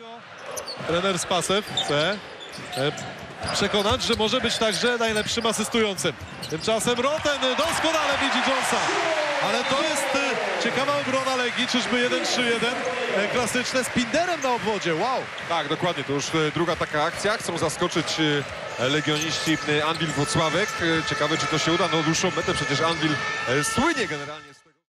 Trener Spasew chce przekonać, że może być także najlepszym asystującym. Tymczasem Roten doskonale widzi Jonesa. Ale to jest ciekawa obrona Legii. Czyżby 1-3-1 klasyczne z Pinderem na obwodzie. Wow! Tak, dokładnie. To już druga taka akcja. Chcą zaskoczyć legioniści Anwil Włocławek. Ciekawe, czy to się uda. No dłuższą metę przecież Anwil słynie generalnie.